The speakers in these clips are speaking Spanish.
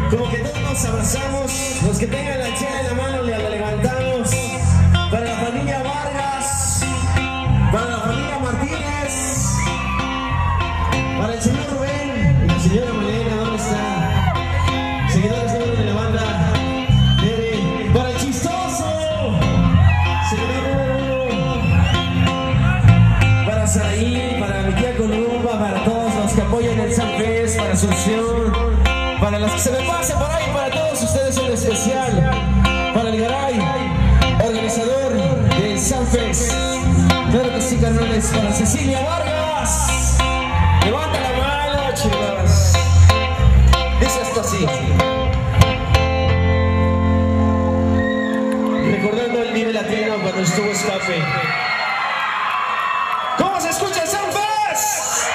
Como que todos nos abrazamos, los que tengan la chela en la mano le levantamos. Para la familia Vargas, para la familia Martínez, para el señor Rubén y la señora Malena, ¿dónde está? Seguidores de la banda. Para el chistoso, seguidor número 1. Para Saraí, para mi tía Columba, para todos los que apoyan el Sunfest, para Asunción, para las que se me pasan por ahí, para todos ustedes en especial, para el Garay, organizador del Sunfest. Claro que sí, carnales, para Cecilia Vargas. Levanta la mano, chicas. Dice esto así. Recordando el Vive Latino cuando estuvo Escape. ¿Cómo se escucha el Sunfest?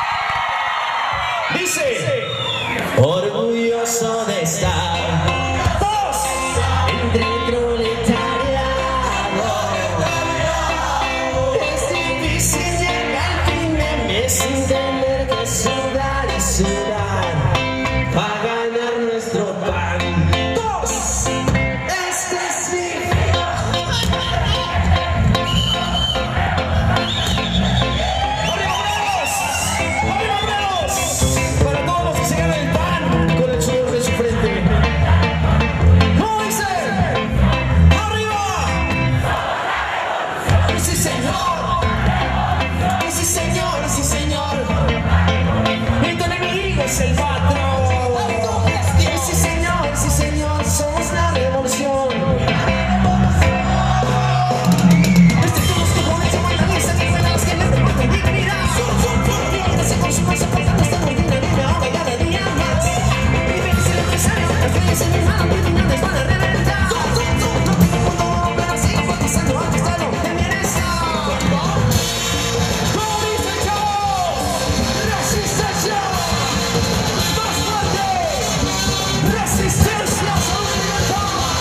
Dice: orgulloso de estar entre el proletariado. Es difícil llegar al fin de mes sin tener que sudar y sudar para ganar nuestro pan. Este es mi... Para todos los que se ganan el pan con el sudor de su frente. ¿Cómo dice? ¡Arriba! ¡Sí, señor! ¡Sí, señor! ¡Sí, señor! Y tu enemigo es el patrón. ¡Sí, señor! ¡Sí, señor! Somos la revolución. Este todos que ponen se van a misa, que fueron los que les demuestran dignidad. Gracias con su fuerza, portando esta rutina, vive ahora cada día más. Vive que es el empresario, las leyes en mi mano, criminales van a reventar. No tengo mundo, pero sigo cotizando, aquí está lo que viene está. ¿Cómo dice el chavo? Resistencia, más fuerte. Resistencia, sobre libertad.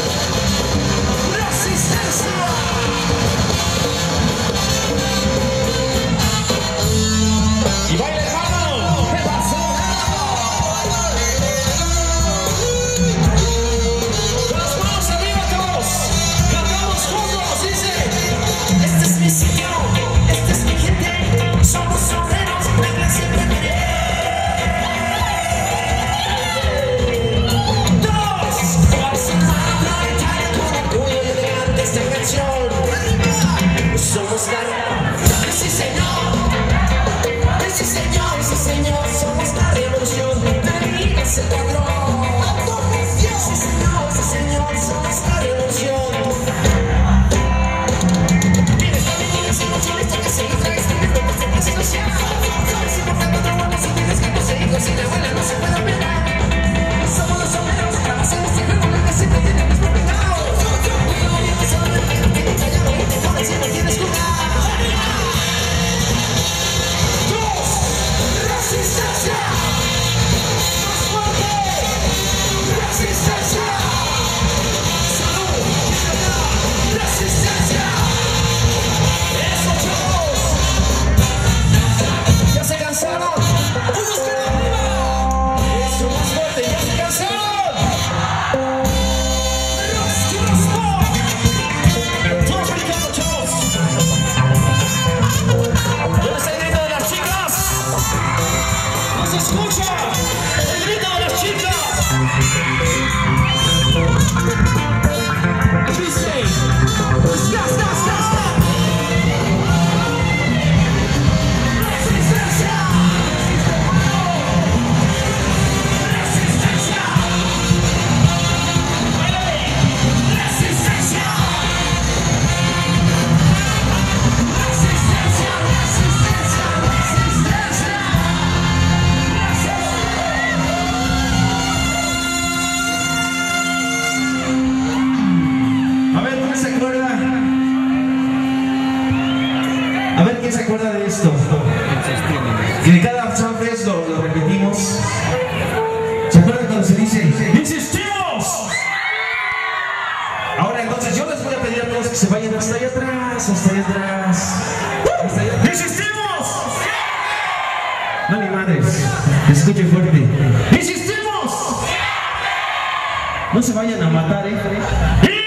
Resistencia. Y baila, hermano. ¿Qué pasó? Con las manos arriba todos. Cantamos juntos. Dice: este es mi sitio, esta es mi gente. Somos obreros, la clase preferente. Todos, fuerza proletaria, con orgullo y elegante esta canción. Somos la... Sí, señor. Sí, señor, sí, señor, somos la revolución. Termina ese patrón. Sí, señor, sí, señor, somos la revolución. Mira, esta avenida es emocionista que se entra escribiendo por su clase social. Si por tanto no vamos a tienes que tus hijos y la abuela no se puede operar. Somos los obreros, trabajamos y luego la que siempre tiene el mismo pecado. No vienes a ver que no tiene callado y te pones si no tienes cuidado. Resistencia, más fuerte. Resistencia, salud, libertad. Resistencia, eso, chavos. ¿Ya se cansaron? ¡Unos que arriba! Eso, más fuerte, ¿ya se cansaron? Todos brincando, chavos. ¿Dónde está el grito de las chicas? ¡No se escucha! ¡El grito de las chicas! Dice: ¡Gas, gas, gas! ¡Resistencia! ¡Resistencia! ¡Resistencia! ¡Resistencia! ¡Resistencia! A ver, ¿quién se acuerda? A ver, ¿quién se acuerda de esto? Que de cada Sunfest lo repetimos. ¿Se acuerdan cuando se dice ¡insistimos! Ahora entonces yo les voy a pedir a todos que se vayan hasta allá atrás, hasta allá atrás. ¡Insistimos! No, ni madres. Escuche fuerte. ¡Insistimos! No se vayan a matar,